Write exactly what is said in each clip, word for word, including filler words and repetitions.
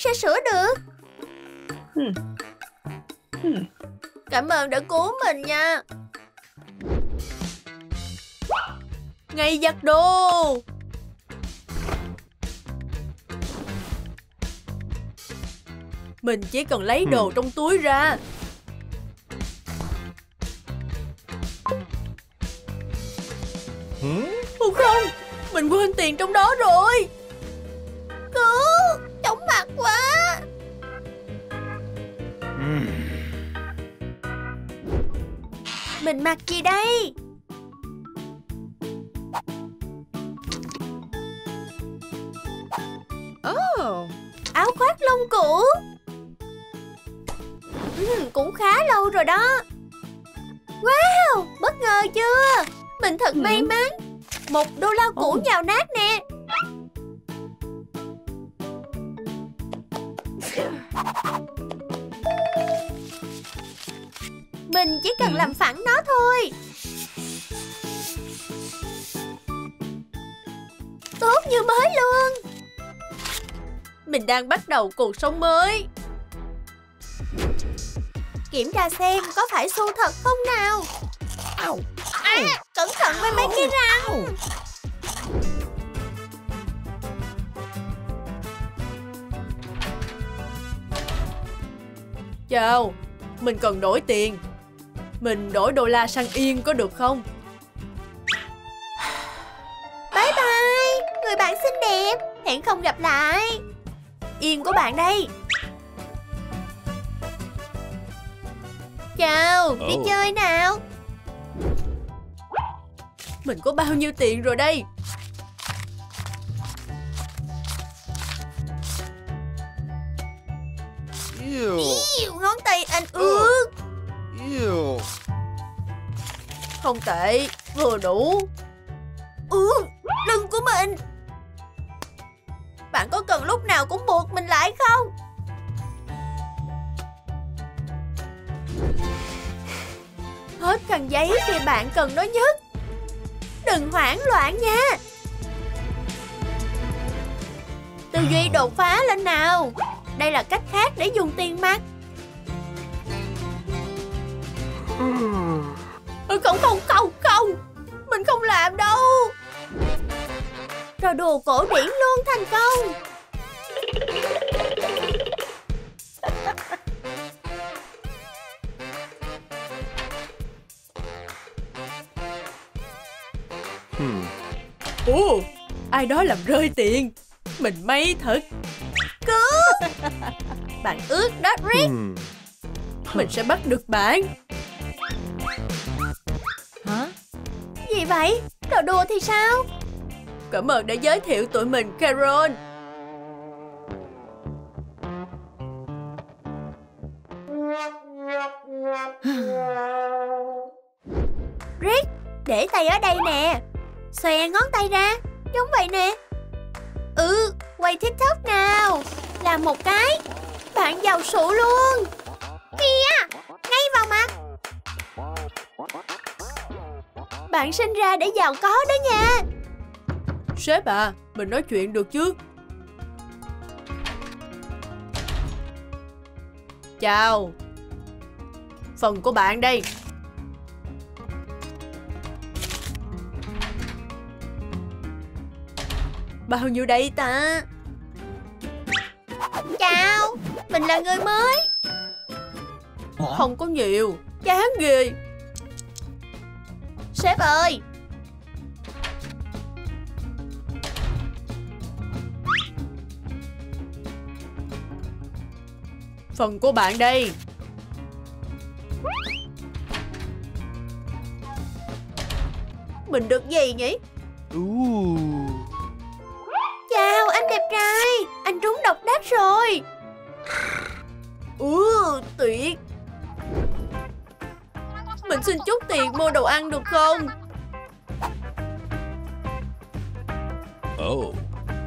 sẽ sửa được. Hmm. Hmm. Cảm ơn đã cứu mình nha. Ngay giặt đồ. Mình chỉ cần lấy đồ Hmm. trong túi ra. Hmm? Ồ không, mình quên tiền trong đó rồi. Cứu, chóng mặt quá. Hmm. Mình mặc gì đây? Oh, áo khoác lông cũ. Ừ, cũng khá lâu rồi đó. Wow, bất ngờ chưa? Mình thật Ừ. may mắn. Một đô la cũ Ồ. nhào nát nè. Mình chỉ cần Ừ. làm phẳng nó thôi. Tốt như mới luôn. Mình đang bắt đầu cuộc sống mới. Kiểm tra xem có phải xu thật không nào. À, cẩn thận với mấy cái răng. Chào, mình cần đổi tiền. Mình đổi đô la sang yên có được không? Bye bye, người bạn xinh đẹp. Hẹn không gặp lại. Yên của bạn đây. Chào, đi Oh. chơi nào. Mình có bao nhiêu tiền rồi đây? Ew. Yêu, ngón tay anh ướt. Ew. Không tệ, vừa đủ. Ừ, lưng của mình. Bạn có cần lúc nào cũng buộc mình lại không? Hết khăn giấy khi bạn cần nó nhất. Đừng hoảng loạn nha. Tư duy đột phá lên nào. Đây là cách khác để dùng tiền mặt. Ừ, không không không không. Mình không làm đâu. Trò đùa cổ điển luôn thành công. Hmm. Ồ, ai đó làm rơi tiền. Mình may thật. Cứu. Bạn ướt đó, Rick. Hmm. Mình sẽ bắt được bạn. Hả? Gì vậy? Trò đùa thì sao? Cảm ơn đã giới thiệu tụi mình, Carol. Rick, để tay ở đây nè. Xòe ngón tay ra. Giống vậy nè. Ừ, quay TikTok nào. Làm một cái. Bạn giàu sụ luôn. Kìa, ngay vào mặt. Bạn sinh ra để giàu có đó nha. Sếp à, mình nói chuyện được chứ? Chào. Phần của bạn đây. Bao nhiêu đây ta? Chào, mình là người mới. Không có nhiều, chán ghê. Sếp ơi. Phần của bạn đây. Mình được gì nhỉ? Ooh. Chào anh đẹp trai. Anh trúng độc đắc rồi. Ừ, tuyệt. Mình xin chút tiền mua đồ ăn được không? Oh.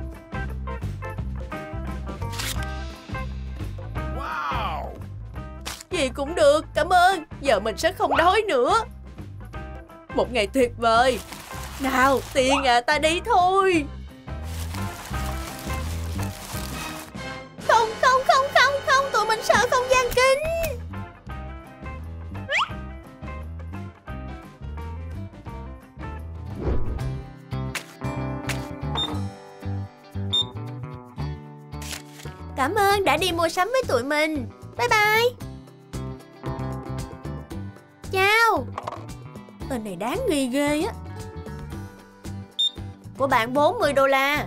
Wow. Gì cũng được, cảm ơn. Giờ mình sẽ không đói nữa. Một ngày tuyệt vời. Nào, tiền à, ta đi thôi. Không, không. Cảm ơn đã đi mua sắm với tụi mình. Bye bye. Chào. Tên này đáng nghi ghê á. Của bạn bốn mươi đô la.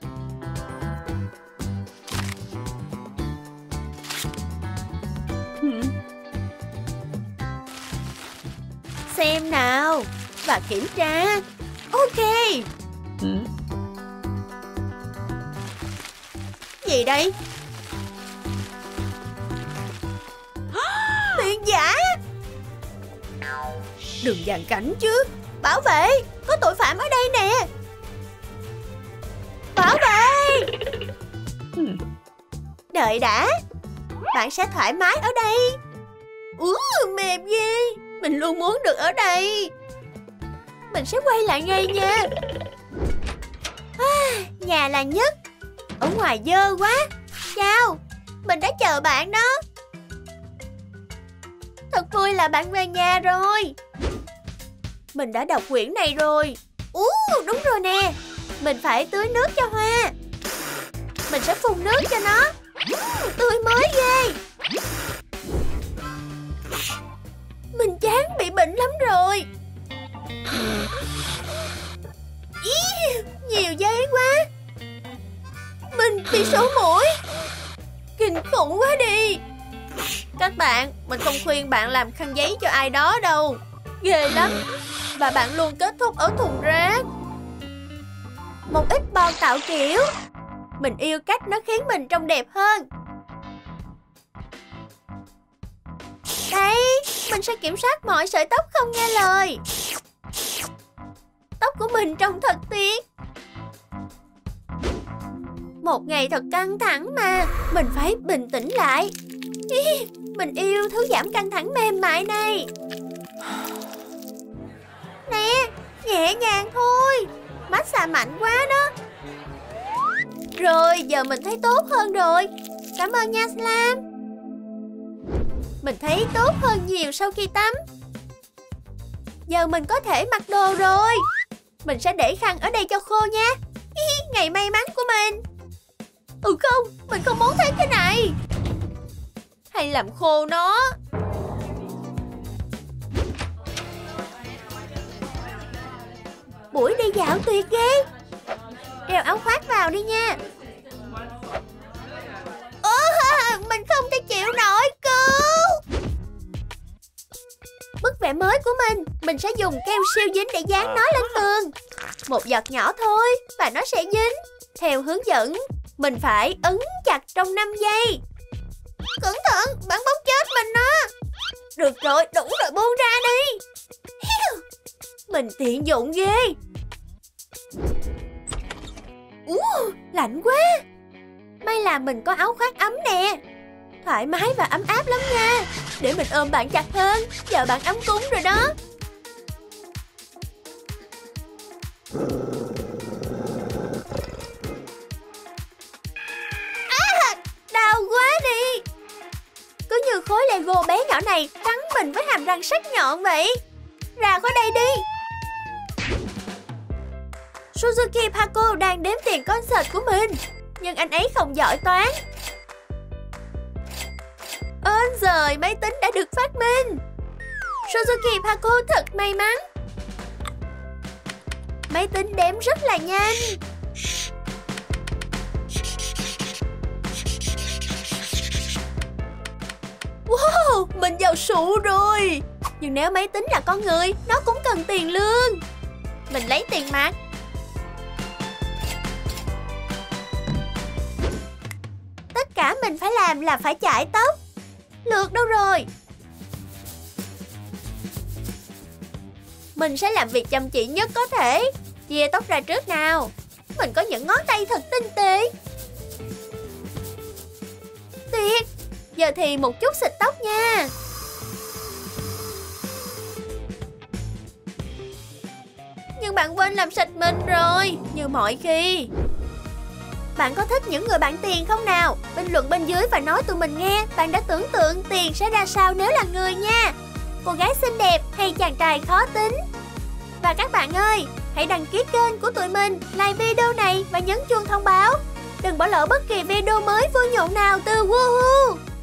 Xem nào. Và kiểm tra. Ok. Gì đây? Tiền giả. Đừng dàn cảnh chứ. Bảo vệ, có tội phạm ở đây nè. Bảo vệ. Đợi đã. Bạn sẽ thoải mái ở đây. Ú, mềm ghê. Mình luôn muốn được ở đây. Mình sẽ quay lại ngay nha. À, nhà là nhất. Ở ngoài dơ quá. Chào, mình đã chờ bạn đó. Thật vui là bạn về nhà rồi. Mình đã đọc quyển này rồi. Ú, đúng rồi nè. Mình phải tưới nước cho hoa. Mình sẽ phun nước cho nó. Tươi mới ghê. Mình chán bị bệnh lắm rồi. Ý, nhiều giấy quá. Mình bị sổ mũi. Kinh khủng quá đi. Các bạn, mình không khuyên bạn làm khăn giấy cho ai đó đâu. Ghê lắm. Và bạn luôn kết thúc ở thùng rác. Một ít bon tạo kiểu. Mình yêu cách nó khiến mình trông đẹp hơn. Đây, mình sẽ kiểm soát mọi sợi tóc không nghe lời. Tóc của mình trông thật tiếc. Một ngày thật căng thẳng mà. Mình phải bình tĩnh lại. Ý, mình yêu thứ giảm căng thẳng mềm mại này. Nè, nhẹ nhàng thôi. Massage mạnh quá đó. Rồi, giờ mình thấy tốt hơn rồi. Cảm ơn nha Slam. Mình thấy tốt hơn nhiều sau khi tắm. Giờ mình có thể mặc đồ rồi. Mình sẽ để khăn ở đây cho khô nha. Ngày may mắn của mình. Ừ không, mình không muốn thấy cái này. Hay làm khô nó. Buổi đi dạo tuyệt ghê. Đeo áo khoác vào đi nha. Ồ, mình không thể chịu nổi, cứu. Bức vẽ mới của mình. Mình sẽ dùng keo siêu dính để dán nó lên tường. Một giọt nhỏ thôi và nó sẽ dính. Theo hướng dẫn, mình phải ấn chặt trong năm giây. Cẩn thận, bạn bóp chết mình đó. Được rồi, đủ rồi, buông ra đi. Mình tiện dụng ghê. Ú, lạnh quá. May là mình có áo khoác ấm nè. Thoải mái và ấm áp lắm nha. Để mình ôm bạn chặt hơn. Giờ bạn ấm cúng rồi đó. À, đau quá đi. Cứ như khối Lego bé nhỏ này cắn mình với hàm răng sắc nhọn vậy. Ra khỏi đây đi. Suzuki Paco đang đếm tiền concert của mình. Nhưng anh ấy không giỏi toán. Ơn giời, máy tính đã được phát minh. Suzuki Paco thật may mắn. Máy tính đếm rất là nhanh. Wow, mình giàu sụ rồi. Nhưng nếu máy tính là con người, nó cũng cần tiền lương. Mình lấy tiền mặt. Tất cả mình phải làm là phải chải tóc. Lượt đâu rồi? Mình sẽ làm việc chăm chỉ nhất có thể. Chia tóc ra trước nào. Mình có những ngón tay thật tinh tế. Tuyệt. Giờ thì một chút xịt tóc nha. Nhưng bạn quên làm sạch mình rồi. Như mọi khi. Bạn có thích những người bạn tiền không nào? Bình luận bên dưới và nói tụi mình nghe bạn đã tưởng tượng tiền sẽ ra sao nếu là người nha. Cô gái xinh đẹp hay chàng trai khó tính. Và các bạn ơi, hãy đăng ký kênh của tụi mình, like video này và nhấn chuông thông báo đừng bỏ lỡ bất kỳ video mới vui nhộn nào từ Woohoo.